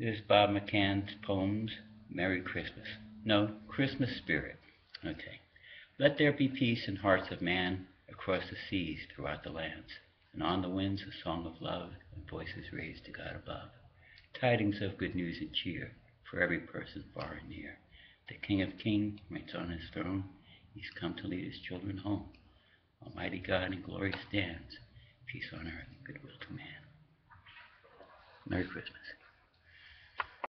This is Bob McCann's poems, Merry Christmas. No, Christmas Spirit. Okay. Let there be peace in hearts of man across the seas throughout the lands, and on the winds a song of love and voices raised to God above. Tidings of good news and cheer for every person far and near. The King of Kings reigns on his throne. He's come to lead his children home. Almighty God in glory stands. Peace on earth, goodwill to man. Merry Christmas.